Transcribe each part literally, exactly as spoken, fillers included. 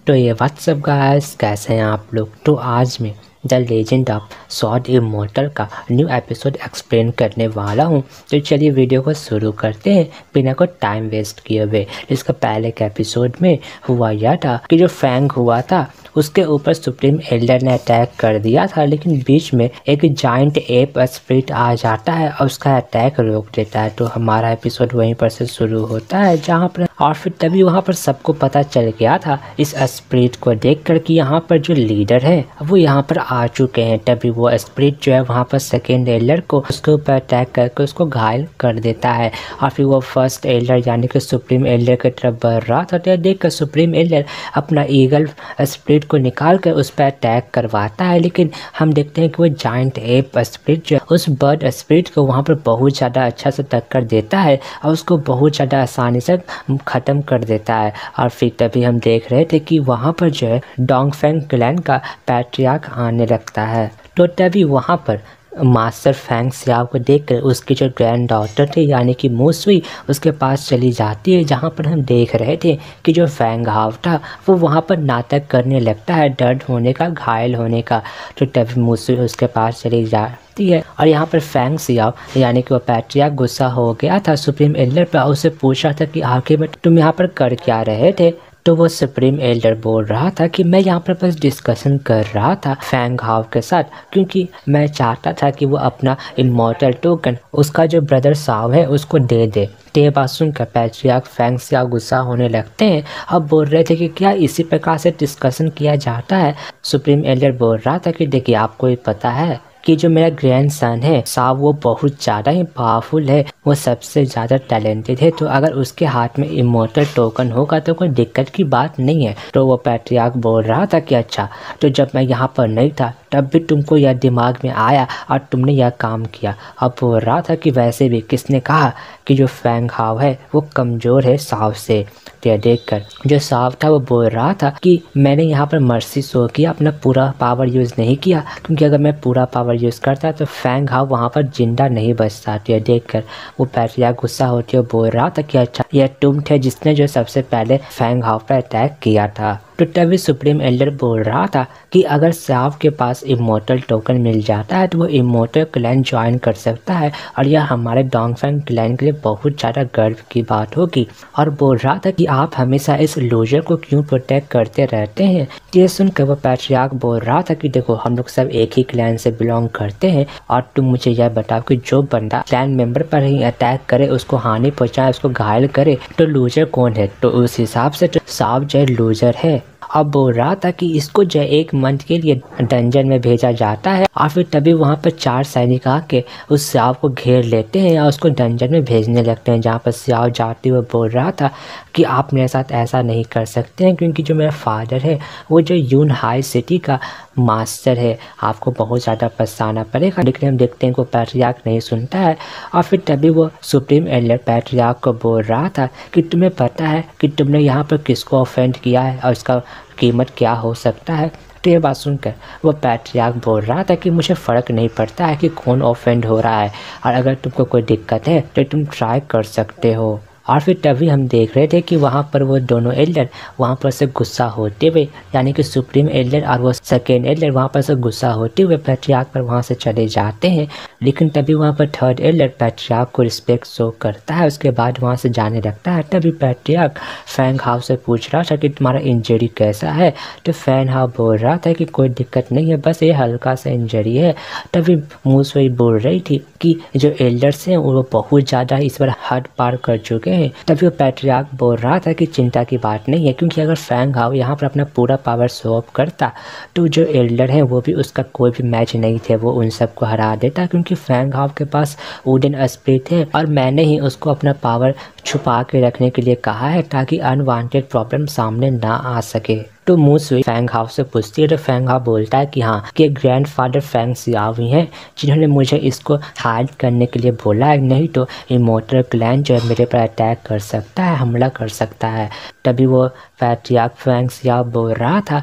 तो ये WhatsApp guys, कैसे हैं आप लोग। तो आज मैं the legend of sword immortal का न्यू एपिसोड एक्सप्लेन करने वाला हूं। तो चलिए वीडियो को शुरू करते हैं बिना कोई टाइम वेस्ट किए हुए। इसका पहले के एपिसोड में हुआ यह था कि जो फैंग हुआ था उसके ऊपर सुप्रीम एल्डर ने अटैक कर दिया था, लेकिन बीच में एक जाइंट एप स्पिरिट आ जाता है और उसका अटैक रोक देता है। तो हमारा एपिसोड वहीं पर से शुरू होता है, जहाँ पर और फिर तभी वहाँ पर सबको पता चल गया था इस स्पिरिट को देखकर कि यहाँ पर जो लीडर है वो यहाँ पर आ चुके हैं। तभी वो स्पिरिट जो है वहाँ पर सेकेंड एल्डर को उसके ऊपर अटैक करके उसको घायल कर देता है और फिर वो फर्स्ट एल्डर यानी कि सुप्रीम एल्डर की तरफ बढ़ रहा था। तो देख कर सुप्रीम एल्डर अपना ईगल स्पिरिट को निकाल कर उस पर अटैक करवाता है, लेकिन हम देखते हैं कि वो जाइंट एप स्पिरिट जो उस बर्ड स्पिरिट को वहाँ पर बहुत ज़्यादा अच्छा से टक्कर देता है और उसको बहुत ज़्यादा आसानी से ख़त्म कर देता है। और फिर तभी हम देख रहे थे कि वहाँ पर जो है डोंगफेंग क्लैन का पैट्रियार्क आने लगता है। तो तभी वहाँ पर मास्टर फैंग सियाओ को देखकर उसकी जो ग्रैंड डॉटर थी यानी कि मूसुई उसके पास चली जाती है, जहाँ पर हम देख रहे थे कि जो फैंग हाव था वो वहाँ पर नाटक करने लगता है दर्द होने का, घायल होने का। तो तभी मूसुई उसके पास चली जा है और यहाँ पर फैंग सियाओ यानी कि वो पैट्रियार्क गुस्सा हो गया था सुप्रीम एल्डर पर। उससे पूछा था कि आखिर में तुम यहाँ पर कर क्या रहे थे। तो वो सुप्रीम एल्डर बोल रहा था कि मैं यहाँ पर बस डिस्कशन कर रहा था फैंग हाव के साथ, क्योंकि मैं चाहता था कि वो अपना इमॉर्टल टोकन उसका जो ब्रदर साव है उसको दे दे। ते बात सुनकर पैट्रियार्क फैंग सियाओ गुस्सा होने लगते हैं। अब बोल रहे थे कि क्या इसी प्रकार से डिस्कशन किया जाता है। सुप्रीम एल्डर बोल रहा था कि देखिए, आपको ही पता है कि जो मेरा ग्रैंड सन है साव वो बहुत ज़्यादा ही पावरफुल है, वो सबसे ज़्यादा टैलेंटेड है। तो अगर उसके हाथ में इमॉर्टल टोकन होगा तो कोई दिक्कत की बात नहीं है। तो वो पैट्रियार्क बोल रहा था कि अच्छा, तो जब मैं यहाँ पर नहीं था तब भी तुमको यह दिमाग में आया और तुमने यह काम किया। अब बोल रहा था कि वैसे भी किसने कहा कि जो फैंग हाव है वो कमज़ोर है साव से। तो देखकर जो साव था वो बोल रहा था कि मैंने यहाँ पर मर्सी शो किया, अपना पूरा पावर यूज़ नहीं किया, क्योंकि अगर मैं पूरा पावर यूज़ करता तो फैंग हाव वहाँ पर जिंदा नहीं बचता। तो देखकर वो पैट्रियार्क गुस्सा होते हुए बोल रहा था कि अच्छा, यह तुम थे जिसने जो सबसे पहले फैंग हाव पर अटैक किया था। तो तभी सुप्रीम एल्डर बोल रहा था कि अगर साव के पास इमॉर्टल टोकन मिल जाता है तो वो इमॉर्टल क्लैन ज्वाइन कर सकता है और यह हमारे डोंगफेंग क्लैन के लिए बहुत ज़्यादा गर्व की बात होगी। और बोल रहा था कि आप हमेशा इस लूजर को क्यों प्रोटेक्ट करते रहते हैं। ये सुनकर वो पैट्रियार्क बोल रहा था कि देखो, हम लोग सब एक ही क्लैन से बिलोंग करते हैं और तुम मुझे यह बताओ कि जो बंदा क्लैन मेंबर पर ही अटैक करे, उसको हानि पहुँचाए, उसको घायल करे, तो लूजर कौन है। तो उस हिसाब से तो साव जो लूजर है। अब बोल रहा था कि इसको जो एक मंथ के लिए डंजन में भेजा जाता है और फिर तभी वहाँ पर चार सैनिक आके उस स्याव को घेर लेते हैं या उसको डंजन में भेजने लगते हैं। जहाँ पर स्याव जाते हुए बोल रहा था कि आप मेरे साथ ऐसा नहीं कर सकते हैं, क्योंकि जो मेरा फादर है वो जो यून हाई सिटी का मास्टर है, आपको बहुत ज़्यादा पछताना पड़ेगा। लेकिन हम देखते हैं कि वो पैट्रियार्क नहीं सुनता है और फिर तभी वो सुप्रीम एल्डर पैट्रियार्क को बोल रहा था कि तुम्हें पता है कि तुमने यहाँ पर किसको ऑफेंड किया है और इसका कीमत क्या हो सकता है। तो ये बात सुनकर वो पैट्रियार्क बोल रहा था कि मुझे फ़र्क नहीं पड़ता है कि कौन ऑफेंड हो रहा है, और अगर तुमको कोई दिक्कत है तो तुम ट्राई कर सकते हो। और फिर तभी हम देख रहे थे कि वहाँ पर वो दोनों एल्डर वहाँ पर से गुस्सा होते हुए, यानी कि सुप्रीम एल्डर और वो सेकेंड एल्डर वहाँ पर से गुस्सा होते हुए पैट्रियार्क पर वहाँ से चले जाते हैं। लेकिन तभी वहाँ पर थर्ड एल्डर पैट्रियार्क को रिस्पेक्ट शो करता है, उसके बाद वहाँ से जाने लगता है। तभी पैट्रियार्क फैंग हाव से पूछ रहा था कि तुम्हारा इंजरी कैसा है। तो फैंग हाव बोल रहा था कि कोई दिक्कत नहीं है, बस ये हल्का सा इंजरी है। तभी मूसुई बोल रही थी कि जो एल्डर्स हैं वो बहुत ज़्यादा इस बार हद पार कर चुके हैं। तभी वो पैट्रियार्क बोल रहा था कि चिंता की बात नहीं है, क्योंकि अगर फैंग हाव यहाँ पर अपना पूरा पावर शो ऑफ करता तो जो एल्डर हैं वो भी उसका कोई भी मैच नहीं थे, वो उन सबको हरा देता, क्योंकि फैंग हाव के पास वुडन स्पिरिट है और मैंने ही उसको अपना पावर छुपा के रखने के लिए कहा है ताकि अनवांटेड प्रॉब्लम सामने ना आ सके। तो मूसुई फैंग हाव से पूछती है तो फैंग हाव बोलता है कि हाँ, कि ग्रैंड फादर फैंग सियाओ ही हैं जिन्होंने मुझे इसको हाइड करने के लिए बोला है, नहीं तो इमॉर्टल क्लैन जो है मेरे पर अटैक कर सकता है, हमला कर सकता है। तभी वो पैट्रियार्क फैंग सियाओ बोल रहा था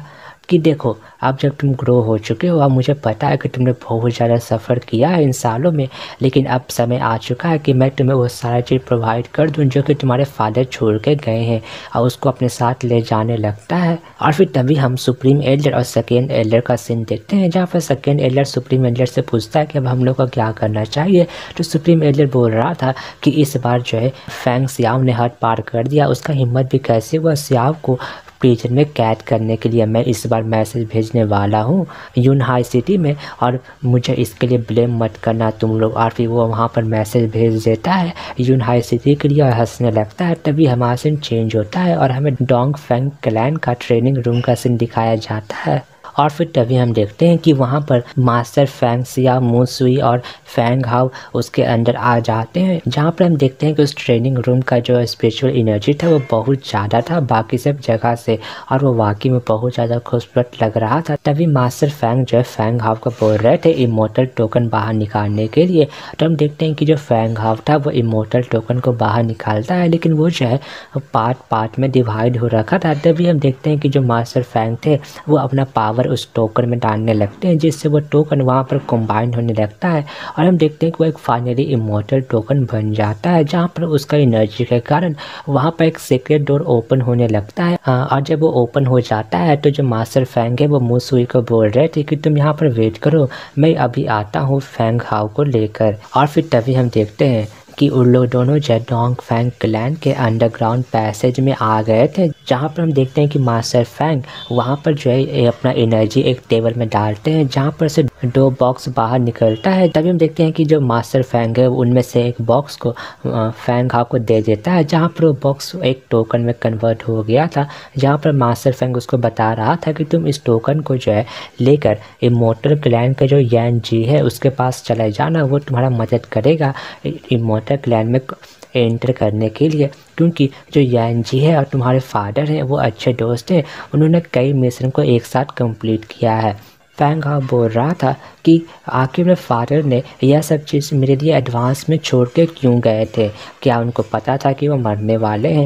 कि देखो अब जब तुम ग्रो हो चुके हो, अब मुझे पता है कि तुमने बहुत ज़्यादा सफ़र किया है इन सालों में, लेकिन अब समय आ चुका है कि मैं तुम्हें वो सारा चीज़ प्रोवाइड कर दूं जो कि तुम्हारे फादर छोड़ के गए हैं, और उसको अपने साथ ले जाने लगता है। और फिर तभी हम सुप्रीम एल्डर और सेकेंड एल्डर का सीन देखते हैं, जहाँ पर सेकेंड एल्डर सुप्रीम एल्डर से पूछता है कि अब हम लोग को क्या करना चाहिए। तो सुप्रीम एल्डर बोल रहा था कि इस बार जो है फैंग सियाओ ने हद पार कर दिया, उसका हिम्मत भी कैसे हुआ सियाओ को प्रिजन में कैद करने के लिए। मैं इस बार मैसेज भेजने वाला हूँ यूनहाई सिटी में, और मुझे इसके लिए ब्लेम मत करना तुम लोग। और फिर वो वहाँ पर मैसेज भेज देता है यूनहाई सिटी के लिए और हंसने लगता है। तभी हमारा सीन चेंज होता है और हमें डोंग फैंग क्लैन का ट्रेनिंग रूम का सीन दिखाया जाता है। और फिर तभी हम देखते हैं कि वहाँ पर मास्टर फैंग सिया, मू सुई और फैंग हाउ उसके अंदर आ जाते हैं, जहाँ पर हम देखते हैं कि उस ट्रेनिंग रूम का जो स्पिरिचुअल एनर्जी था वो बहुत ज़्यादा था बाकी सब जगह से, और वो वाकई में बहुत ज़्यादा खूबसूरत लग रहा था। तभी मास्टर फैंग जो है फैंग हाउ को बोल रहे थे इमोर्टल टोकन बाहर निकालने के लिए। तो हम देखते हैं कि जो फैंग हाउ था वो इमोर्टल टोकन को बाहर निकालता है, लेकिन वो जो है पार्ट पार्ट में डिवाइड हो रखा था। तभी हम देखते हैं कि जो मास्टर फैंग थे वो अपना पावर उस टोकन में डालने लगते हैं, जिससे वो टोकन वहाँ पर कंबाइन होने लगता है, और हम देखते हैं कि वो एक फाइनली इमोर्टल टोकन बन जाता है, जहाँ पर उसका एनर्जी के कारण वहाँ पर एक सीक्रेट डोर ओपन होने लगता है। और जब वो ओपन हो जाता है तो जो मास्टर फैंग है वो मू सुई को बोल रहे थे कि तुम यहाँ पर वेट करो, मैं अभी आता हूँ फैंग हाउ को लेकर। और फिर तभी हम देखते हैं कि उन लोग दोनों डोंग फैंग क्लैन के अंडरग्राउंड पैसेज में आ गए थे, जहाँ पर हम देखते हैं कि मास्टर फैंग वहाँ पर जो है अपना एनर्जी एक टेबल में डालते हैं, जहाँ पर से दो बॉक्स बाहर निकलता है। तभी हम देखते हैं कि जो मास्टर फैंग है उनमें से एक बॉक्स को फैंग हाउ को दे देता है, जहाँ पर वो बॉक्स एक टोकन में कन्वर्ट हो गया था, जहाँ पर मास्टर फैंग उसको बता रहा था कि तुम इस टोकन को जो है लेकर इमोर्टल क्लैन का जो यान जी है उसके पास चले जाना, वो तुम्हारा मदद करेगा इमोर्टल क्लैन में एंटर करने के लिए, क्योंकि जो यान जी है और तुम्हारे फादर हैं वो अच्छे दोस्त हैं, उन्होंने कई मिशन को एक साथ कंप्लीट किया है। फैंग हाउ बोल रहा था कि आखिर में फादर ने यह सब चीज़ मेरे लिए एडवांस में छोड़ के क्यों गए थे, क्या उनको पता था कि वो मरने वाले हैं।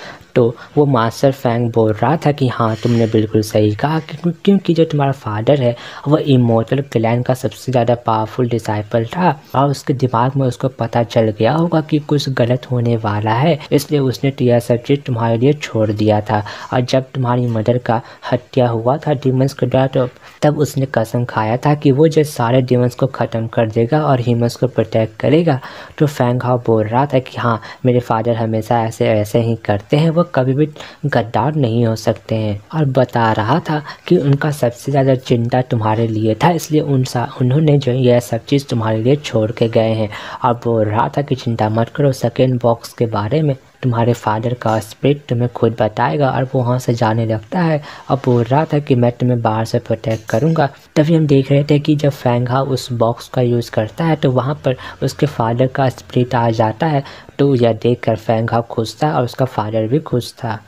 तो वो मास्टर फैंग बोल रहा था कि हाँ तुमने बिल्कुल सही कहा, क्योंकि जो तुम्हारा फादर है वो इमोर्टल क्लैन का सबसे ज़्यादा पावरफुल डिसाइपल था, और उसके दिमाग में उसको पता चल गया होगा कि कुछ गलत होने वाला है, इसलिए उसने तो यह सब चीज़ तुम्हारे लिए छोड़ दिया था। और जब तुम्हारी मदर का हत्या हुआ था डीमंस के द्वारा, तो तब उसने कसम खाया था कि वो जो सारे डीमंस को ख़त्म कर देगा और ह्यूमंस को प्रोटेक्ट करेगा। तो फैंग हाउ बोल रहा था कि हाँ मेरे फादर हमेशा ऐसे ऐसे ही करते हैं, वो कभी भी गद्दार नहीं हो सकते हैं, और बता रहा था कि उनका सबसे ज़्यादा चिंता तुम्हारे लिए था, इसलिए उन उन्होंने जो यह सब चीज़ तुम्हारे लिए छोड़ के गए हैं। और बोल रहा था कि चिंता मत करो सेकेंड बॉक्स के बारे में, तुम्हारे फादर का स्पिरिट तुम्हें खुद बताएगा। और वो वहाँ से जाने लगता है और बोल रहा था कि मैं तुम्हें बाहर से प्रोटेक्ट करूँगा। तभी हम देख रहे थे कि जब फैंग हाउ उस बॉक्स का यूज़ करता है तो वहाँ पर उसके फादर का स्पिरिट आ जाता है, तो यह देख कर फैंग हाउ खुश था और उसका फादर भी खुश था।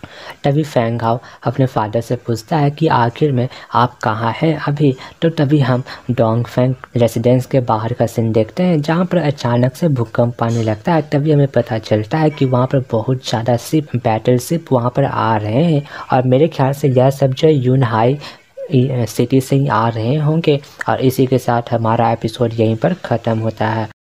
तभी फैंग हाउ अपने फादर से पूछता है कि आखिर में आप कहाँ हैं अभी। तो तभी हम डोंग फैंग रेसिडेंस के बाहर का सीन देखते हैं, जहाँ पर अचानक से भूकंप आने लगता है। तभी हमें पता चलता है कि वहाँ पर बहुत ज़्यादा शिप बैटल शिप वहाँ पर आ रहे हैं, और मेरे ख्याल से यह सब जो यूनहाई सिटी से ही आ रहे होंगे। और इसी के साथ हमारा एपिसोड यहीं पर ख़त्म होता है।